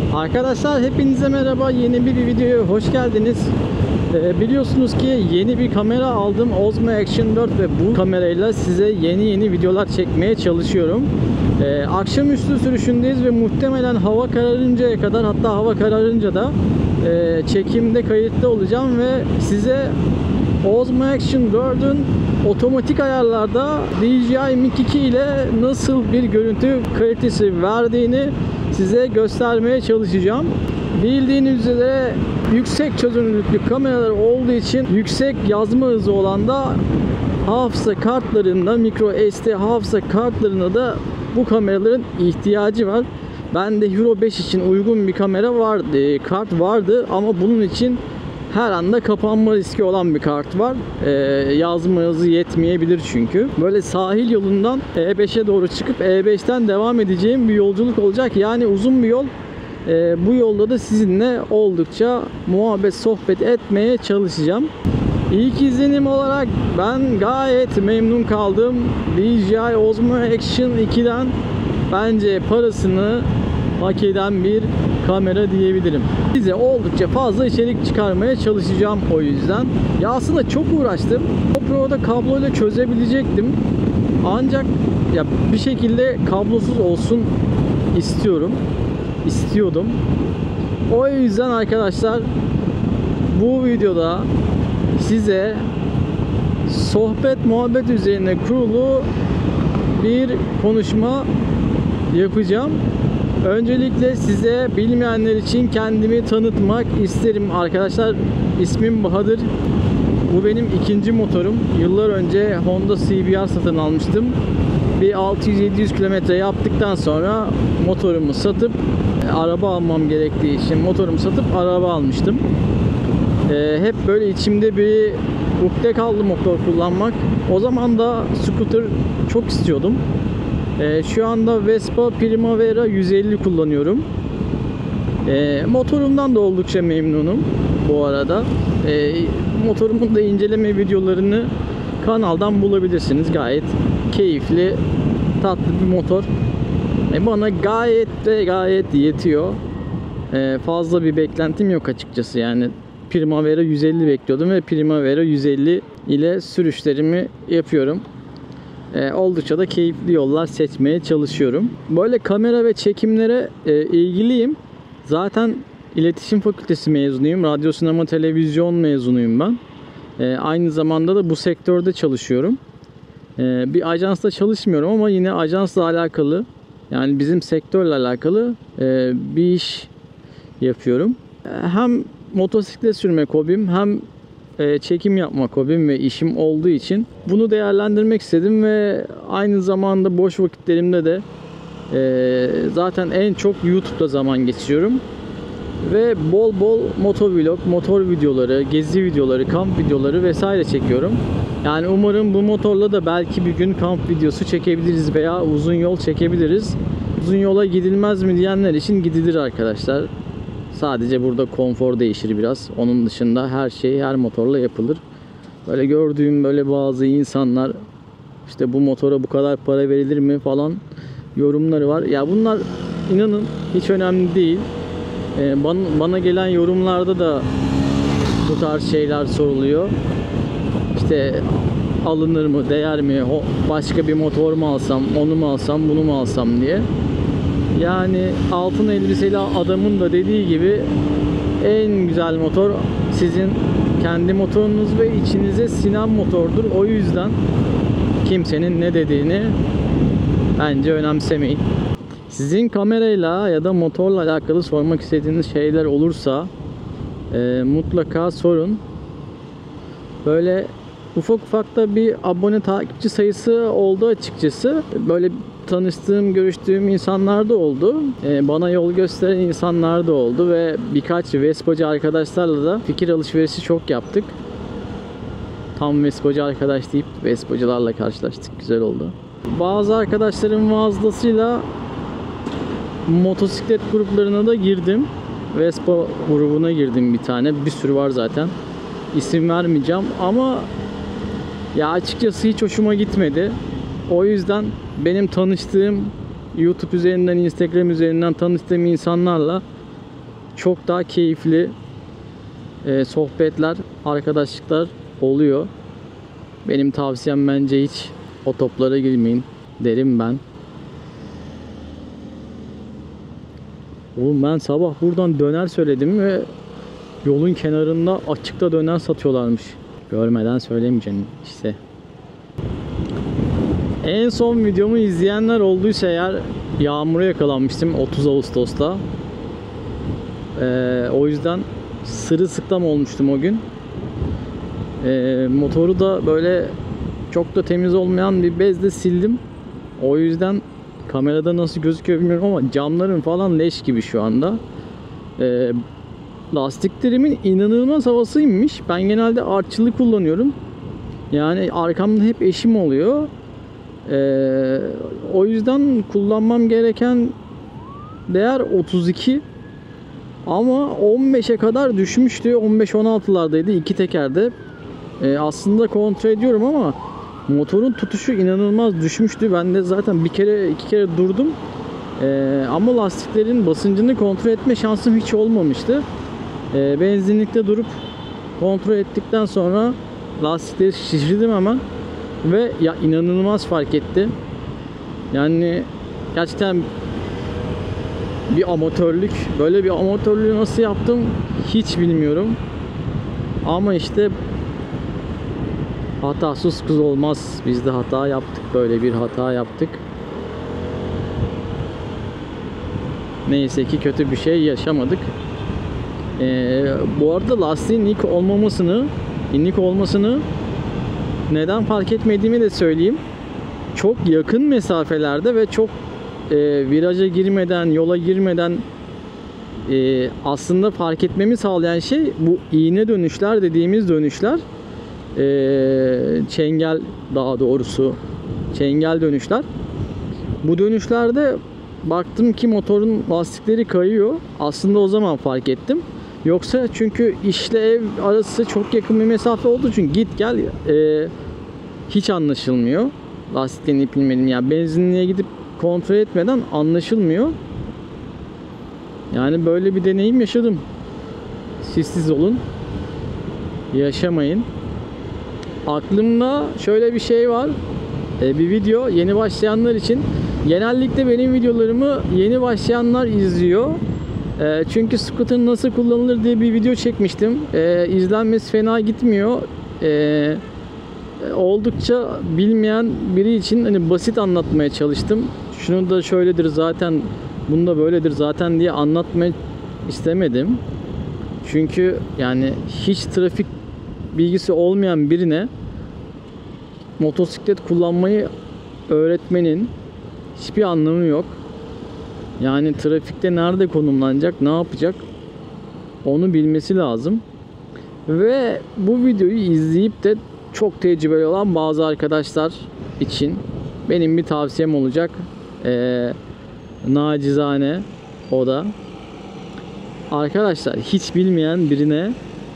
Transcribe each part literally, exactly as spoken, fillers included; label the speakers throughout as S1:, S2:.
S1: Arkadaşlar hepinize merhaba, yeni bir videoya hoş geldiniz. Ee, biliyorsunuz ki yeni bir kamera aldım, Osmo Action dört, ve bu kamerayla size yeni yeni videolar çekmeye çalışıyorum. Ee, akşamüstü sürüşündeyiz ve muhtemelen hava kararıncaya kadar, hatta hava kararınca da e, çekimde kayıtlı olacağım ve size Osmo Action dört'ün otomatik ayarlarda D J I Mic iki ile nasıl bir görüntü kalitesi verdiğini size göstermeye çalışacağım. Bildiğiniz üzere yüksek çözünürlüklü kameralar olduğu için yüksek yazma hızı olan da hafıza kartlarında, micro S D hafıza kartlarında da bu kameraların ihtiyacı var. Bende Euro beş için uygun bir kamera vardı, kart vardı ama bunun için her anda kapanma riski olan bir kart var. Ee, yazma hızı yetmeyebilir çünkü. Böyle sahil yolundan E beşe doğru çıkıp E beşten devam edeceğim bir yolculuk olacak. Yani uzun bir yol. Ee, bu yolda da sizinle oldukça muhabbet, sohbet etmeye çalışacağım. İlk izlenim olarak ben gayet memnun kaldım. D J I Osmo Action iki'den bence parasını hak eden bir kamera diyebilirim. Size oldukça fazla içerik çıkarmaya çalışacağım o yüzden. Ya aslında çok uğraştım. GoPro'da kabloyla çözebilecektim. Ancak ya bir şekilde kablosuz olsun istiyorum. İstiyordum. O yüzden arkadaşlar bu videoda size sohbet muhabbet üzerine kurulu bir konuşma yapacağım. Öncelikle size bilmeyenler için kendimi tanıtmak isterim arkadaşlar. İsmim Bahadır. Bu benim ikinci motorum. Yıllar önce Honda C B R satın almıştım. Bir altı yüz yedi yüz kilometre yaptıktan sonra motorumu satıp araba almam gerektiği için motorumu satıp araba almıştım. Ee, hep böyle içimde bir ukde kaldı motor kullanmak. O zaman da scooter çok istiyordum. Ee, şu anda Vespa Primavera yüz elli kullanıyorum. Ee, motorumdan da oldukça memnunum bu arada. Ee, motorumun da inceleme videolarını kanaldan bulabilirsiniz. Gayet keyifli, tatlı bir motor. Ee, bana gayet de gayet yetiyor. Ee, fazla bir beklentim yok açıkçası. Yani Primavera yüz elli bekliyordum ve Primavera yüz elli ile sürüşlerimi yapıyorum. E, oldukça da keyifli yollar seçmeye çalışıyorum. Böyle kamera ve çekimlere e, ilgiliyim. Zaten iletişim fakültesi mezunuyum. Radyo, sinema, televizyon mezunuyum ben. E, aynı zamanda da bu sektörde çalışıyorum. E, bir ajansta çalışmıyorum ama yine ajansla alakalı, yani bizim sektörle alakalı e, bir iş yapıyorum. E, hem motosiklet sürmek hobim, hem çekim yapmak hobim ve işim olduğu için bunu değerlendirmek istedim ve aynı zamanda boş vakitlerimde de e, zaten en çok YouTube'da zaman geçiriyorum ve bol bol motovlog, motor videoları, gezi videoları, kamp videoları vesaire çekiyorum. Yani umarım bu motorla da belki bir gün kamp videosu çekebiliriz veya uzun yol çekebiliriz. Uzun yola gidilmez mi diyenler için gidilir arkadaşlar. Sadece burada konfor değişir biraz. Onun dışında her şey her motorla yapılır. Böyle gördüğüm böyle bazı insanlar işte bu motora bu kadar para verilir mi falan yorumları var. Ya bunlar inanın hiç önemli değil. Ee, bana, bana gelen yorumlarda da bu tarz şeyler soruluyor. İşte alınır mı, değer mi, başka bir motor mu alsam, onu mu alsam, bunu mu alsam diye. Yani altın elbiseli adamın da dediği gibi en güzel motor sizin kendi motorunuz ve içinize sinen motordur. O yüzden kimsenin ne dediğini bence önemsemeyin. Sizin kamerayla ya da motorla alakalı sormak istediğiniz şeyler olursa e, mutlaka sorun. Böyle ufak ufak da bir abone, takipçi sayısı oldu açıkçası. Böyle tanıştığım, görüştüğüm insanlar da oldu. Ee, bana yol gösteren insanlar da oldu ve birkaç Vespacı arkadaşlarla da fikir alışverişi çok yaptık. Tam Vespacı arkadaş deyip Vespacılarla karşılaştık. Güzel oldu. Bazı arkadaşlarım vasıtasıyla motosiklet gruplarına da girdim. Vespa grubuna girdim bir tane. Bir sürü var zaten. İsim vermeyeceğim ama ya açıkçası hiç hoşuma gitmedi. O yüzden benim tanıştığım YouTube üzerinden, Instagram üzerinden tanıştığım insanlarla çok daha keyifli e, sohbetler, arkadaşlıklar oluyor. Benim tavsiyem bence hiç o toplara girmeyin derim ben. Oğlum ben sabah buradan döner söyledim ve yolun kenarında açıkta döner satıyorlarmış. Görmeden söylemeyeceğim işte. En son videomu izleyenler olduysa eğer yağmura yakalanmıştım otuz Ağustos'ta. Ee, o yüzden sırılsıklam olmuştum o gün. Ee, motoru da böyle çok da temiz olmayan bir bezle sildim. O yüzden kamerada nasıl gözüküyor bilmiyorum ama camların falan leş gibi şu anda. Ee, lastiklerimin inanılmaz havasıymış. Ben genelde artçılı kullanıyorum. Yani arkamda hep eşim oluyor. Ee, o yüzden kullanmam gereken değer otuz iki. Ama on beşe kadar düşmüştü. on beş on altılardaydı iki tekerde. Ee, aslında kontrol ediyorum ama motorun tutuşu inanılmaz düşmüştü. Ben de zaten bir kere iki kere durdum. Ee, ama lastiklerin basıncını kontrol etme şansım hiç olmamıştı. Ee, benzinlikte durup kontrol ettikten sonra lastikleri şişirdim hemen ve ya inanılmaz fark etti. Yani gerçekten bir amatörlük. Böyle bir amatörlüğü nasıl yaptım hiç bilmiyorum. Ama işte hatasız kız olmaz. Biz de hata yaptık. Böyle bir hata yaptık. Neyse ki kötü bir şey yaşamadık. Ee, bu arada lastiğin inik olmamasını, inik olmasını neden fark etmediğimi de söyleyeyim. Çok yakın mesafelerde ve çok e, viraja girmeden, yola girmeden e, aslında fark etmemi sağlayan şey bu iğne dönüşler dediğimiz dönüşler. E, çengel daha doğrusu çengel dönüşler. Bu dönüşlerde baktım ki motorun lastikleri kayıyor. Aslında o zaman fark ettim. Yoksa çünkü işle ev arası çok yakın bir mesafe olduğu için git gel e, hiç anlaşılmıyor. Lastiklerini ip bilmedim. Yani benzinliğe gidip kontrol etmeden anlaşılmıyor. Yani böyle bir deneyim yaşadım. Siz siz olun. Yaşamayın. Aklımda şöyle bir şey var. E, bir video yeni başlayanlar için. Genellikle benim videolarımı yeni başlayanlar izliyor. E, çünkü scooter nasıl kullanılır diye bir video çekmiştim. E, izlenmesi fena gitmiyor. E, oldukça bilmeyen biri için hani basit anlatmaya çalıştım. Şunu da şöyledir zaten, bunu da böyledir zaten diye anlatmayı istemedim. Çünkü yani hiç trafik bilgisi olmayan birine motosiklet kullanmayı öğretmenin hiçbir anlamı yok. Yani trafikte nerede konumlanacak, ne yapacak onu bilmesi lazım. Ve bu videoyu izleyip de çok tecrübeli olan bazı arkadaşlar için benim bir tavsiyem olacak. Ee, nacizane o da. Arkadaşlar hiç bilmeyen birine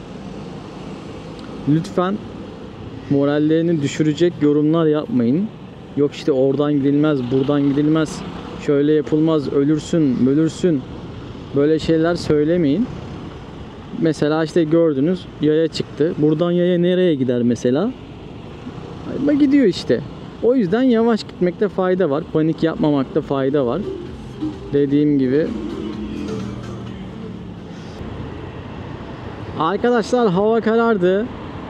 S1: lütfen morallerini düşürecek yorumlar yapmayın. Yok işte oradan gidilmez, buradan gidilmez, şöyle yapılmaz, ölürsün, ölürsün. Böyle şeyler söylemeyin. Mesela işte gördünüz yaya çıktı. Buradan yaya nereye gider mesela? Ama gidiyor işte. O yüzden yavaş gitmekte fayda var. Panik yapmamakta fayda var. Dediğim gibi. Arkadaşlar hava karardı.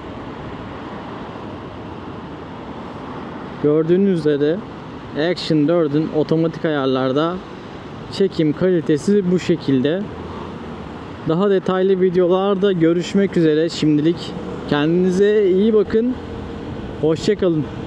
S1: Gördüğünüz üzere Action dördün otomatik ayarlarda çekim kalitesi bu şekilde. Daha detaylı videolarda görüşmek üzere şimdilik. Kendinize iyi bakın. Hoşça kalın.